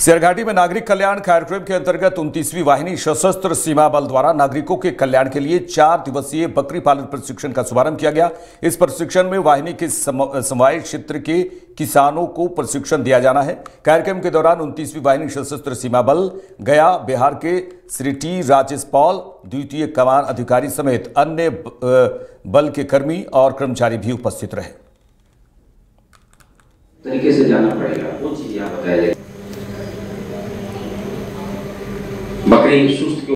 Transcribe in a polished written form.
सिरघाटी में नागरिक कल्याण कार्यक्रम के अंतर्गत 29वीं वाहिनी सशस्त्र सीमा बल द्वारा नागरिकों के कल्याण के लिए 4 दिवसीय बकरी पालन प्रशिक्षण का शुभारंभ किया गया। इस प्रशिक्षण में वाहिनी के समवाय क्षेत्र के किसानों को प्रशिक्षण दिया जाना है। कार्यक्रम के दौरान 29वीं वाहिनी सशस्त्र सीमा बल गया बिहार के श्री टी राजेश पॉल, द्वितीय कमान अधिकारी समेत अन्य बल के कर्मी और कर्मचारी भी उपस्थित रहे। तरीके से जाना पड़ेगा, वो चीज यहाँ बताया जाए। बकरी